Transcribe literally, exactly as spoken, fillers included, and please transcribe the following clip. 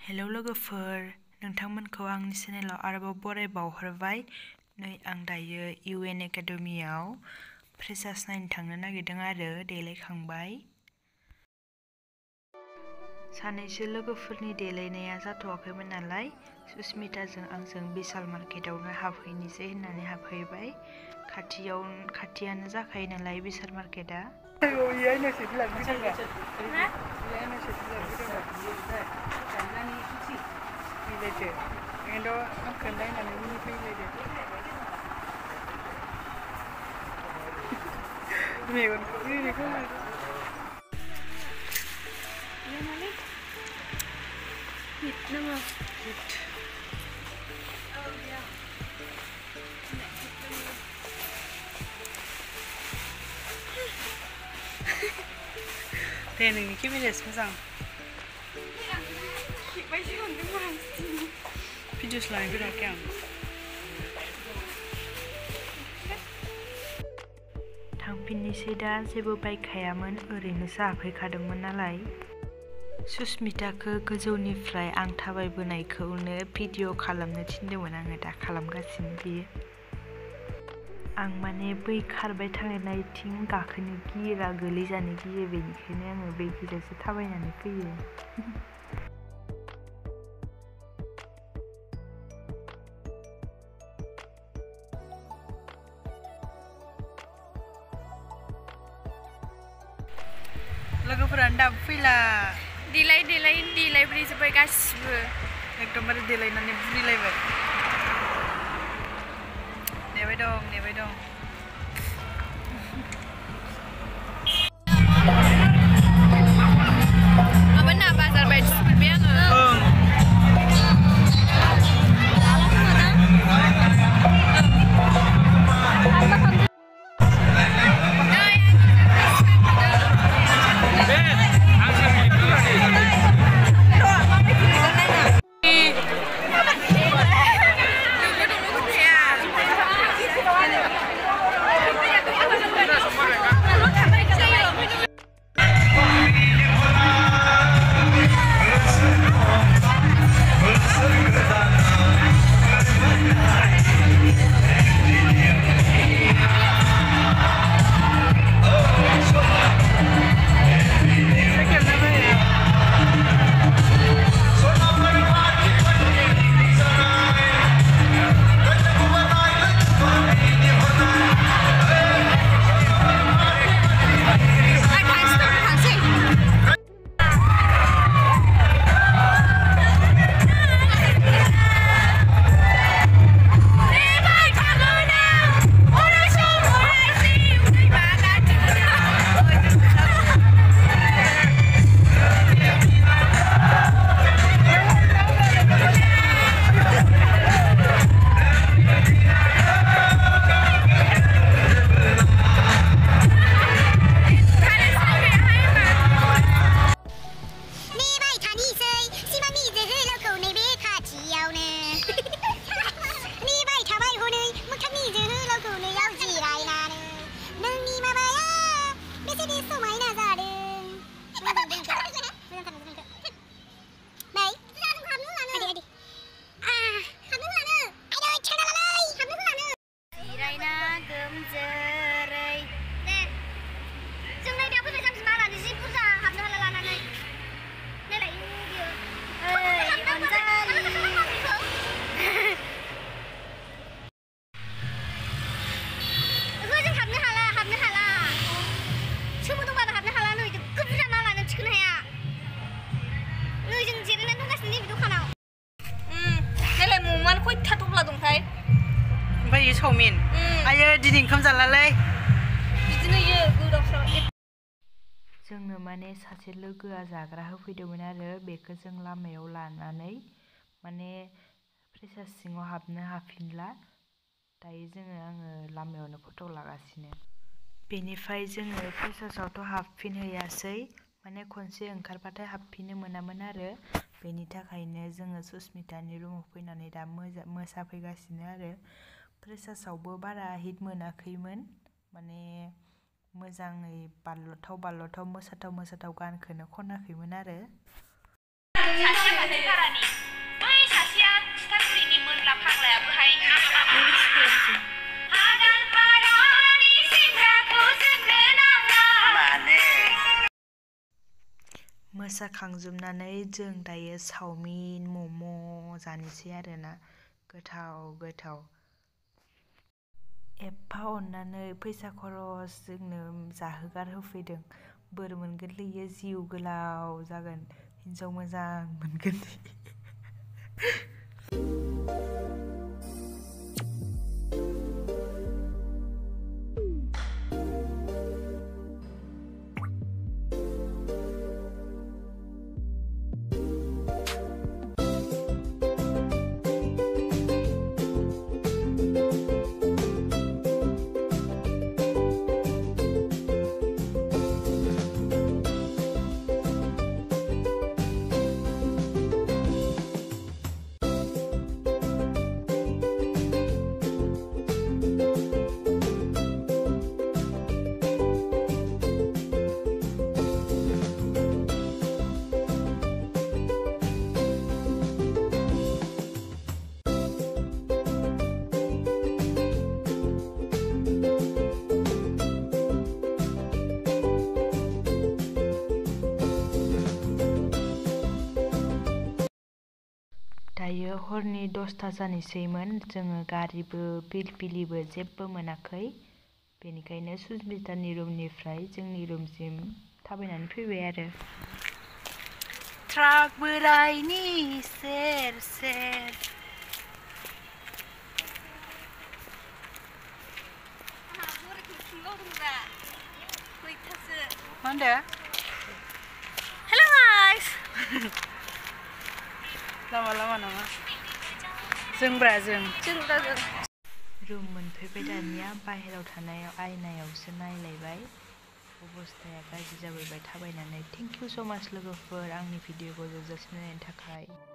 Hello लोगोफोर, नोंथांमोनखौ आंनि चेनेलाव आरोबाव बराय बावहरबाय। नै आं दायो इउ एन एकाडेमियाव फ्रेसार्स नायनो थांनो नागिरदों आरो देलायखांबाय। सानैसो लोगोफोरनि देलायनाया जाथ'वाखैमोन नालाय सुस्मिताजों आंजों बिशाल मार्केटावनो हाबहैनोसै होननानै हाबहैबाय। खाथियाव खाथियानो जाखायो नालाय बिशाल मार्केटा। दे नोंनि केमेरायासो मोजां। भिडिअस लानो बिराखै आं। थांफिननोसै दा, जेबो बायखायामोन, ओरैनोसो हाबफैखादोंमोन नालाय। सुस्मिताखौ गोजौनिफ्राय आं थाबायबोनायखौनो भिडिअ खालामनो थिनदोंमोन आङो, दा खालामगासिनो बियो। आं माने बै खारबाय थानायथिं गाखोनो गियोरा, गोलैजानो गियो, बेनिखायनो आङो बै गिदासो थाबायनानै फैयो। लोगोफोरानो दाबो फैला। देलाय देलाय देलायब्रेजोब्बाय गासिबो, एकदमबारे देलायनानै बुरिलायबाय। नेबाय दं नेबाय दं। माबाना बाजार बायदिसो मोनबाय आङो। ओमफ्राय चावमिन आयो दिनै ओंखाम जालालै। बिदिनो इयो गोदाव जोंनो माने सासे लोगोआ जाग्रा होफैदोंमोन आरो बेखौ जों लामायाव लानानै माने फ्रेसार्स सिङाव हाबनो हाफिनला। दायो जोङो आङो लामायावनो फट' लागासिनो। बेनिफ्राय जोङो फ्रेसार्सआवथ' हाबफिनहैयासै, माने खनसे ओंखारबाथाय हाबफिननो मोनामोन आरो बेनि थाखायनो जोङो सुस्मितानि रुमाव फैनानै दा मोसाफैगासिनो आरो। फ्रेसार्सआवबो बारा हिट मोनाखैमोन, माने मोजाङै बारल'थाव बारल'थाव मोसाथाव मोसाथाव गानखौनो खनाखैमोन आरो। मोसाखांजोबनानै जों दायो चावमिन मम' जानोसै आरोना गोथाव गोथाव एफा अननानै फैसा खरस जोंनो जाहोगार होफैदों बोर मोनगोनलै इयो जिउ गोलाव जागोन हिनजाव मोजां मोनगोन दायो हरनि दसथा जानोसैमोन जोङो गारिबो पिलपिलिबो जेबो मोनाखै बेनिखायनो सुजमितानि रुमनिफ्राय जोंनि रुमसिम थाबायनानै फैबाय आरो ट्राक बोरायनि सेर सेर मा होनदो हेल' गाइस लामा लामा नामा जोंब्रा जों जोंब्रा जों रुम मोनफैबाय दानिया बाहेराव थानायाव आयनायावसो नायलायबाय अबस्थाया गाज्रि जाबोबाय थाबायनानै थेंक इउ स' माच लोगोफोर आंनि भिडिअखौ जोबजासिम नायनायनि थाखाय